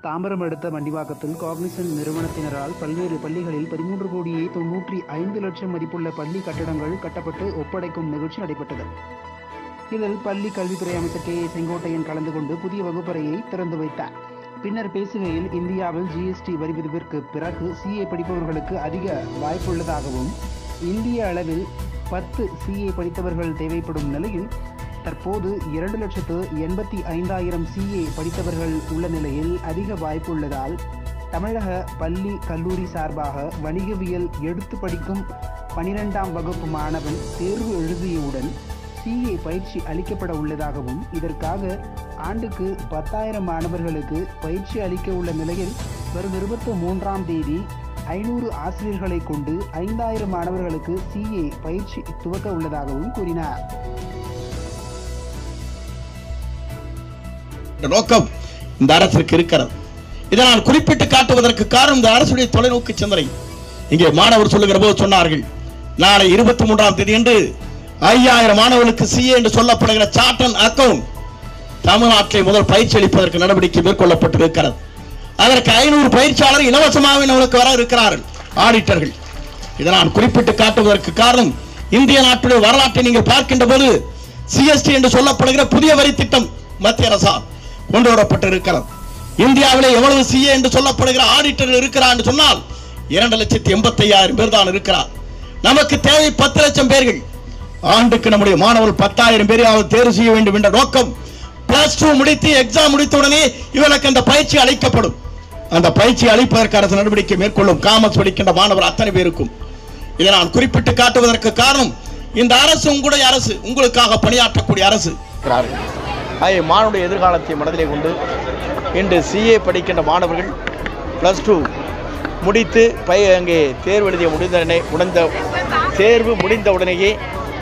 தாம்பரம் அடுத்த மண்டிவாக்கத்தில் காக்னிசன்ட் நிறுவனத்தினரால் பல்வேறு பள்ளிகளில் 13,95,00,000 மதிப்புள்ள பள்ளி கட்டடங்கள் கட்டப்பட்டு ஒப்படைக்கும் நிகழ்ச்சி நடைபெற்றது. இதில் பள்ளி கல்வித்துறை அமைச்சர் கே. செங்கோட்டையன் கலந்து கொண்டு புதிய வகுப்பறையை திறந்து வைத்தார். பின்னர் பேசுகையில், இந்தியாவில் ஜிஎஸ்டி வரி விதிப்பிற்கு பிறகு சிஏ படிப்பவர்களுக்கு அதிக வாய்ப்புள்ளதாகவும், இந்திய அளவில் 10 சிஏ படித்தவர்கள் தேவைப்படும் நிலையில் தற்போது 2,85,000 சிஏ படித்தவர்கள் உள்ள நிலையில் அதிக வாய்ப்புள்ளதால் தமிழக பள்ளி கல்லூரி சார்பாக வணிகவியல் எடுத்து படிக்கும் 12ஆம் வகுப்பு மாணவன் தேர்வு எழுதியவுடன் சிஏ பயிற்சி அளிக்கப்பட உள்ளதாகவும், இதற்காக ஆண்டுக்கு 10,000 மாணவர்களுக்கு பயிற்சி அளிக்க உள்ள நிலையில் வரும் 23ஆம் தேதி 500 ஆசிரியர்களை கொண்டு 5,000 மாணவர்களுக்கு சிஏ பயிற்சி துவக்க உள்ளதாகவும் கூறினார். நோக்கம் இந்த அரசுக்கு இருக்கிறது. இதை நான் குறிப்பிட்டு காட்டுவதற்கு காரணம் இந்த அரசுடைய தொலைநோக்கு சிந்தனை. இங்கே மாணவர் சொல்லுகிற போது சொன்னார்கள், நாளை 23ஆம் தேதி என்று 5,000 மாணவர்களுக்கு சிஏ என்று சொல்லப்படுகிற சார்ட் அண்ட் அக்கவுண்ட் தமிழ்நாட்டில் முதல் பயிற்சி அளிப்பதற்கு நடவடிக்கை மேற்கொள்ளப்பட்டிருக்கிறது. அதற்கு 500 பயிற்சியாளர் இலவசமாக நம்மளுக்கு வர இருக்கிறார்கள், ஆடிட்டர்கள். இதை நான் குறிப்பிட்டு காட்டுவதற்கு காரணம், இந்திய நாட்டுடைய வரலாற்றை நீங்கள் பார்க்கின்ற போது சிஎஸ்டி என்று சொல்லப்படுகிற புதிய வரி திட்டம் மத்திய அரசால் கொண்டு வரப்பட்டிருக்கிறது. இந்தியாவிலே எவ்வளவு சிஏ என்று சொல்லப்படுகிற ஆடிட்டர்கள் இருக்கிறார் என்று சொன்னால் 2,85,000 பேர் தான் இருக்கிறார். நமக்கு தேவை 10 லட்சம் பேர்கள். ஆண்டுக்கு நம்முடைய மாணவர்கள் 10,000 பேரையாவது தேர்வு செய்ய வேண்டும் என்ற நோக்கம். +2 முடித்து எக்ஸாம் முடித்தவுடனே இவர்களுக்கு அந்த பயிற்சி அளிக்கப்படும். அந்த பயிற்சி அளிப்பதற்கு அரசு நடவடிக்கை மேற்கொள்ளும். காமர்ஸ் படிக்கின்ற மாணவர் அத்தனை பேருக்கும். இதை நான் குறிப்பிட்டு காட்டுவதற்கு காரணம், இந்த அரசு உங்களுடைய அரசு, உங்களுக்காக பணியாற்றக்கூடிய அரசு. மாணவருடைய எதிர்காலத்தை மனதிலே கொண்டு இன்று சிஏ படிக்கின்ற மாணவர்கள் +2 முடித்து அங்கே தேர்வு எழுதிய தேர்வு முடிந்தவுடனேயே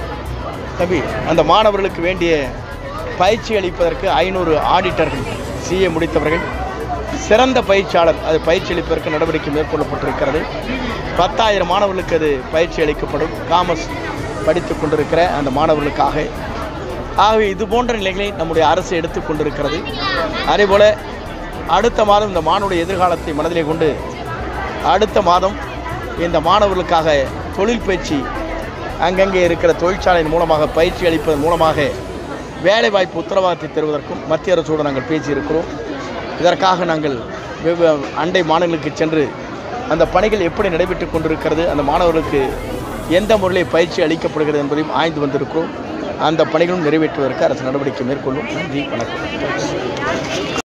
அந்த மாணவர்களுக்கு வேண்டிய பயிற்சி அளிப்பதற்கு 500 ஆடிட்டர்கள் சிஏ முடித்தவர்கள், சிறந்த பயிற்சியாளர் அது பயிற்சி அளிப்பதற்கு நடவடிக்கை மேற்கொள்ளப்பட்டிருக்கிறது. 10,000 மாணவர்களுக்கு அது பயிற்சி அளிக்கப்படும். காமர்ஸ் படித்து கொண்டிருக்கிற அந்த மாணவர்களுக்காக. ஆகவே இது போன்ற நிலைகளை நம்முடைய அரசு எடுத்துக்கொண்டிருக்கிறது. அதேபோல் அடுத்த மாதம் இந்த மாணவருடைய எதிர்காலத்தை மனதிலே கொண்டு அடுத்த மாதம் இந்த மாணவர்களுக்காக தொழில் பயிற்சி அங்கங்கே இருக்கிற தொழிற்சாலையின் மூலமாக பயிற்சி அளிப்பதன் மூலமாக வேலைவாய்ப்பு உத்தரவாதத்தை தருவதற்கும் மத்திய அரசோடு நாங்கள் பேசியிருக்கிறோம். இதற்காக நாங்கள் அண்டை மாநிலங்களுக்கு சென்று அந்த பணிகள் எப்படி நடைபெற்று கொண்டிருக்கிறது, அந்த மாணவர்களுக்கு எந்த முறையில் பயிற்சி அளிக்கப்படுகிறது என்பதையும் ஆய்ந்து வந்திருக்கிறோம். அந்த பணிகளும் நிறைவேற்றுவதற்கு அரசு நடவடிக்கை மேற்கொள்ளும். நன்றி, வணக்கம்.